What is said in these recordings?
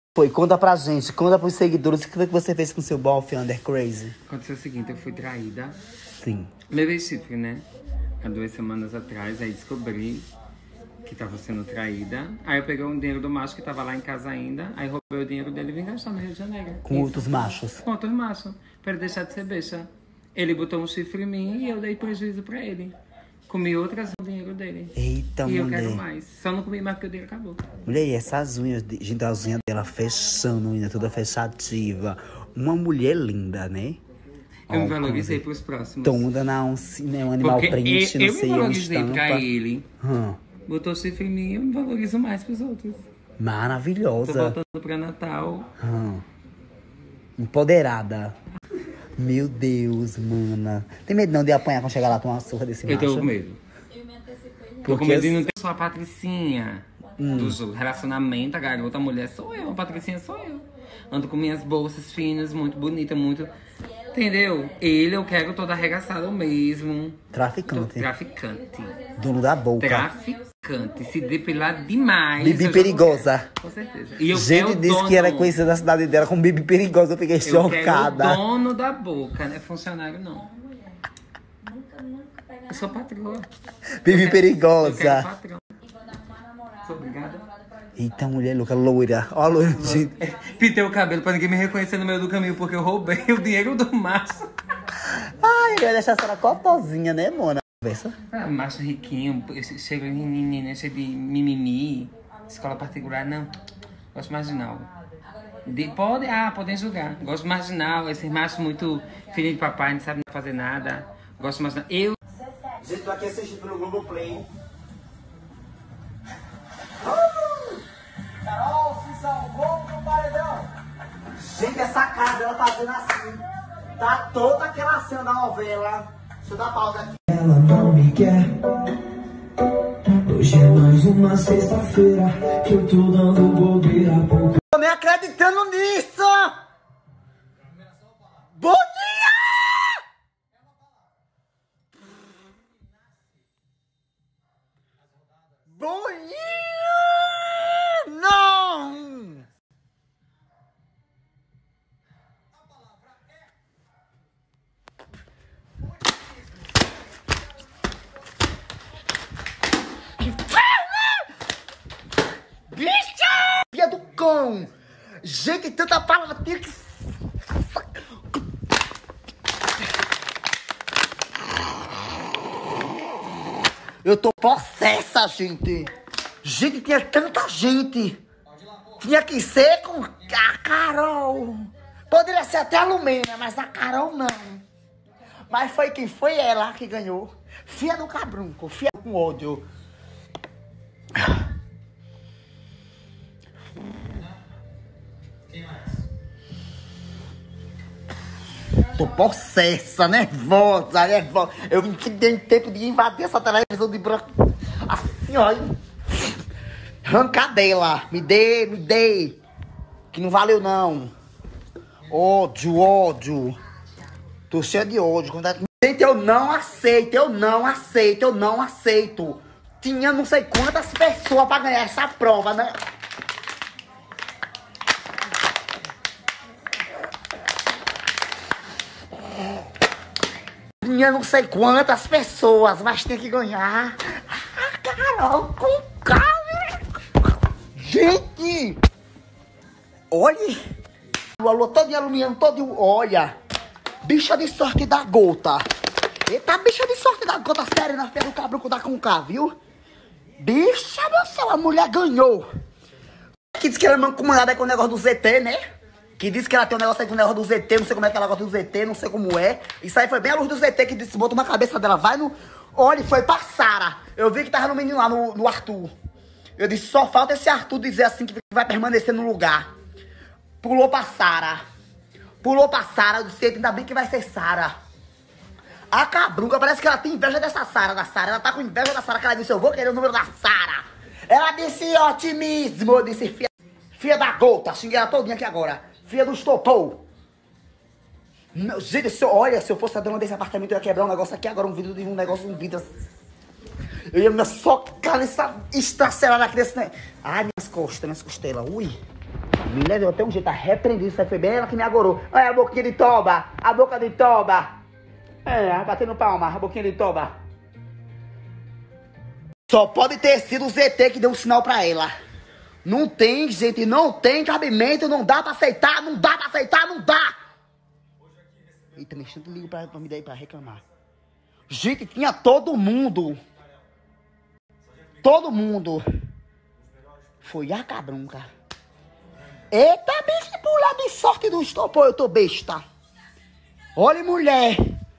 Foi, conta pra gente, conta pros seguidores o que foi que você fez com seu bofe under crazy. Aconteceu o seguinte, eu fui traída. Sim. Levei chifre, né? Há 2 semanas atrás, aí descobri que tava sendo traída. Aí eu peguei o dinheiro do macho que tava lá em casa ainda, aí roubei o dinheiro dele e vim gastar no Rio de Janeiro. Com outros machos. Com outros machos, pra ele deixar de ser beixa. Ele botou um chifre em mim e eu dei prejuízo pra ele. Comi outras o dinheiro dele. Eita, e mulher. eu quero mais. Só não comi mais porque o dinheiro acabou. Mulher, e essas unhas, gente, as unhas dela fechando, unha toda fechativa. Uma mulher linda, né? Eu me valorizei pros próximos. Toda na né, um animal porque print, não eu sei, me uma valorizei estampa. pra ele. Hum. Botou chifre em mim, eu me valorizo mais pros outros. Tô Maravilhosa. voltando pra Natal. Empoderada. Meu Deus, mana. Tem medo não de apanhar quando chegar lá com uma surra desse macho? Eu tô com medo. Tô com medo de não ter só a Patricinha do relacionamento, a garota, a mulher sou eu, a Patricinha sou eu. Ando com minhas bolsas finas, muito bonita, muito... Entendeu? Ele eu quero todo arregaçado mesmo. Traficante. Traficante. Dono da boca. Traficante. Se depilar demais. Bibi perigosa. Com certeza. E eu gente disse que era conhecida na cidade dela como Bibi perigosa. Eu fiquei chocada. Quero o dono da boca, não é funcionário não. Eu sou patroa. Bibi perigosa. Eu quero patrão. Sou obrigada. Eita, mulher louca, loira. Ó a loira, gente. Pintei o cabelo pra ninguém me reconhecer no meio do caminho, porque eu roubei o dinheiro do macho. Ai, eu ia deixar a senhora cotosinha, né, mona? Conversa. Macho riquinho, cheio de menina, cheio de mimimi. Escola particular, não. Gosto marginal. Podem julgar. Gosto marginal, esses machos muito filho de papai, não sabem fazer nada. Gosto marginal. Gente, tô aqui assistindo no Globoplay. Carol, se salvou pro paredão. Gente, essa cara dela fazendo assim. Tá toda aquela cena da novela. Deixa eu dar pausa aqui. Ela não me quer. Hoje é mais uma sexta-feira que eu tô dando bobeira porque... Tô nem acreditando nisso! Bom dia! Bom dia! Não! Bicha! Filha do cão! Gente, tanta palavra tinha que... Eu tô possessa, gente. Gente, tinha tanta gente. Tinha que ser com a Carol. Poderia ser até a Lumena, mas a Carol não. Mas foi quem foi ela que ganhou. Filha do cabrunco, filha com ódio. Tô possessa, nervosa. Eu não tenho tempo de invadir essa televisão de branco. Assim, ó. Arrancar dela. Me dê. Que não valeu, não. Ódio. Tô cheia de ódio. Gente, eu não aceito. Tinha não sei quantas pessoas pra ganhar essa prova, né? Tinha não sei quantas pessoas, mas tem que ganhar. Carol, com calma. Gente! Olha! O alô todo alumiando, todo. Olha! Bicha de sorte da gota. Eita, bicha de sorte da gota, sério, na feira do cabruco da Conká, viu? Bicha do céu, a mulher ganhou. Que disse que ela é mancomunada com o negócio do ZT, né? Que disse que ela tem um negócio aí com o negócio do ZT, não sei como é que ela gosta do ZT, não sei como é. Isso aí foi bem a luz do ZT que disse, botou na cabeça dela, vai no... Olha, foi pra Sara. Eu vi que tava no menino lá, no Arthur. Eu disse, só falta esse Arthur dizer assim que vai permanecer no lugar. Pulou pra Sara. Eu disse, ainda bem que vai ser Sara. A cabruca, parece que ela tem inveja dessa Sara, da Sara. Ela tá com inveja da Sara, que ela disse, eu vou querer o número da Sara. Ela disse otimismo, eu disse, filha da gota, xinguei ela todinha aqui agora. Filha do estopou. Gente, olha, se eu fosse a dona desse apartamento, eu ia quebrar um negócio aqui agora, um vidro. Eu ia me socar nessa estracelada aqui desse... Ai, minhas costelas, ui. Menina, eu tenho um jeito a repreender, isso aí foi bem ela que me agorou. Olha a boquinha de toba, a boca de toba. É, batendo palma, a boquinha de toba. Só pode ter sido o ZT que deu um sinal pra ela. Não tem, gente, não tem cabimento, não dá pra aceitar, não dá pra aceitar, não dá. Eita, mexendo ligo pra me dar aí pra reclamar. Gente, tinha todo mundo. Todo mundo. Foi a cabrunca. Eita, bicho, pular de sorte do estopor, eu tô besta. Olha, mulher.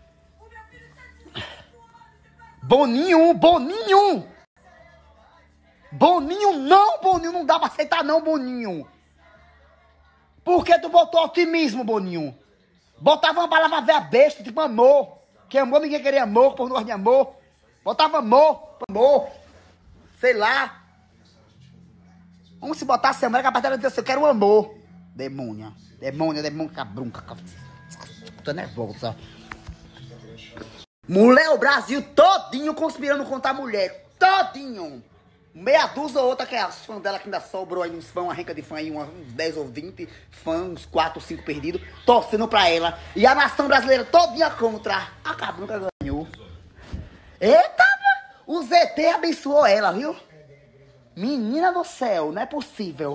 Boninho, Boninho. Boninho, não dá pra aceitar não, Boninho. Por que tu botou otimismo, Boninho? Botava uma palavra velha besta, tipo amor. Que amor, ninguém queria amor, por não gosta de amor. Botava amor. Sei lá. Vamos se botar a mulher capaz dela dizer assim, eu quero amor. Demônia, cabrunca. Tô nervosa. Mulher, o Brasil todinho conspirando contra a mulher. Todinho. Meia dúzia ou outra que é as fãs dela que ainda sobrou aí, uns fãs, uma renca de fã aí, uns 10 ou 20 fãs, uns 4 ou 5 perdidos, torcendo pra ela. E a nação brasileira todinha contra. A cabrunca ganhou. Eita, o ZT abençoou ela, viu? Menina do céu, não é possível.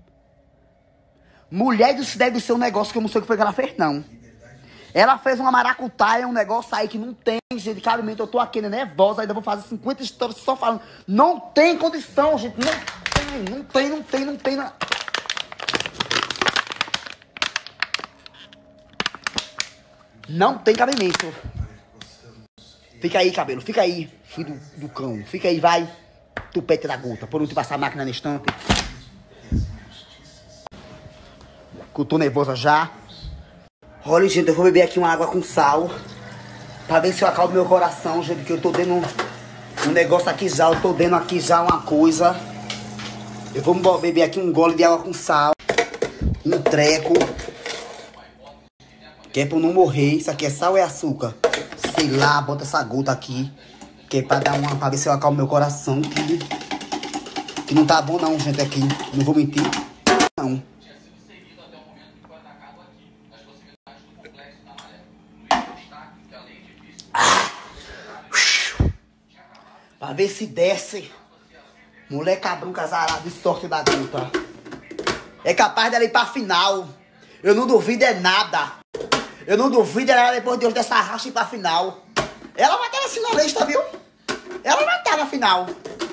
Mulher, isso deve ser um negócio que eu não sei o que foi que ela fez, não. Ela fez uma maracutaia, um negócio aí que não tem, gente. Claramente, eu tô aqui nervosa, ainda vou fazer 50 histórias só falando. Não tem condição, gente. Não tem. Não tem cabimento. Fica aí, cabelo. Fica aí, filho do cão. Fica aí, vai. Tupete da gota. Por não te passar a máquina no estante. Que eu tô nervosa já. Olha, gente, eu vou beber aqui uma água com sal. Pra ver se eu acalmo meu coração, gente. Que eu tô dando um negócio aqui já. Eu tô dando aqui já uma coisa. Eu vou beber aqui um gole de água com sal. Um treco. Que é pra eu não morrer. Isso aqui é sal ou é açúcar? Sei lá, bota essa gota aqui. Que é pra dar uma... Pra ver se eu acalmo meu coração. Que não tá bom não, gente, aqui. Não vou mentir. Não. Pra ver se desce. Mulher cabrunca azarada de sorte da gota. É capaz dela ir pra final. Eu não duvido é nada. Eu não duvido ela depois de hoje dessa racha ir pra final. Ela vai estar na finalista, viu? Ela vai estar na final.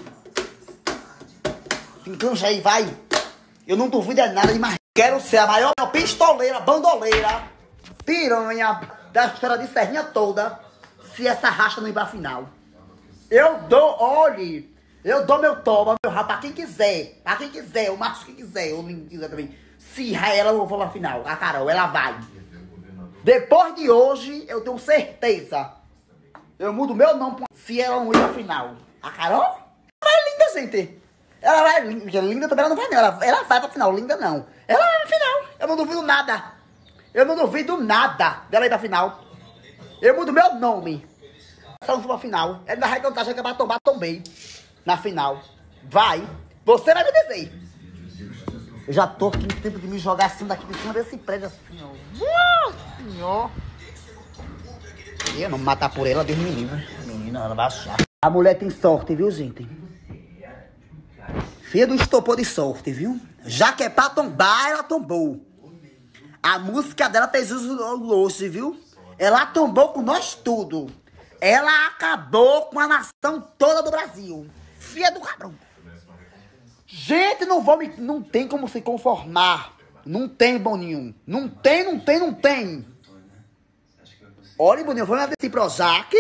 Então já aí, vai. Eu não duvido é nada de mais. Quero ser a maior pistoleira, bandoleira, piranha da história de Serrinha toda. Se essa racha não ir pra final. Eu dou, olhe, eu dou meu toba, meu rabo, pra quem quiser, o macho que quiser, ou ninguém quiser também. Se ela eu vou pra final, a Carol, ela vai. Depois de hoje, eu tenho certeza. Eu mudo meu nome pra... Se ela não ir pra final. A Carol? Ela vai linda, gente. Ela vai linda, linda também ela não vai não, ela vai pra final, linda não. Ela vai pra final, eu não duvido nada. Eu não duvido nada dela ir pra final. Eu mudo meu nome. Ela não for pra final. Ela vai cantar, já que é pra tomar, tombei. Na final. Vai. Você vai me dizer. Eu já tô aqui no tempo de me jogar assim daqui de cima desse prédio assim, ó. Senhor. Eu não me matar por ela, Deus me livre. Menina, ela vai achar. A mulher tem sorte, viu, gente? Filha do estopor de sorte, viu? Já que é pra tombar, ela tombou. A música dela fez uso hoje, viu? Ela tombou com nós tudo. Ela acabou com a nação toda do Brasil. Filha do cabrão. Gente, não tem como se conformar. Não tem, Boninho. Não tem. Olha, Boninho, eu vou nesse Projac.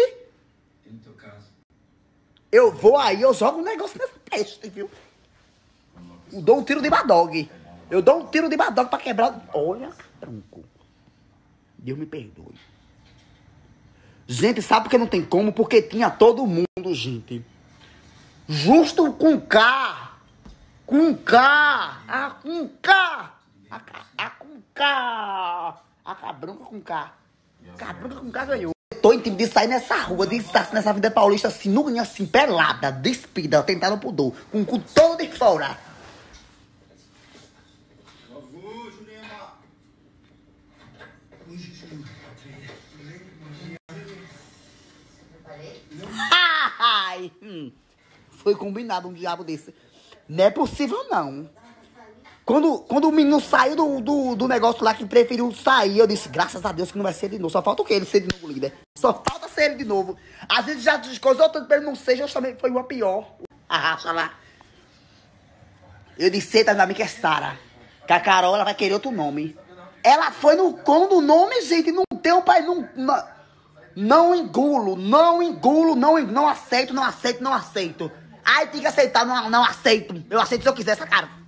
Eu vou aí, eu jogo um negócio nessa peste, viu? Eu dou um tiro de badog. Pra quebrar... Olha, tronco. Deus me perdoe. Gente, sabe por que não tem como? Porque tinha todo mundo, gente. Justo com K. Com K. A cabrunca com K. Cabrunca com K ganhou. Tô em time de sair nessa rua, de estar nessa vida paulista assim, nuinha assim, pelada, despida, tentando pudor, com o cu todo de fora. Foi combinado um diabo desse. Não é possível, não. Quando o menino saiu do negócio lá que preferiu sair, eu disse, graças a Deus que não vai ser de novo. Só falta o quê? Ele ser de novo líder. Só falta ser ele de novo. Às vezes já descoisou tanto pra ele não ser, justamente foi uma pior. Arracha lá. Eu disse, eita, minha amiga é Sara. Que a Carol, ela vai querer outro nome. Ela foi no com do nome, gente. Não tem o pai, não engulo, não aceito. Aí tem que aceitar, não aceito. Eu aceito se eu quiser essa cara.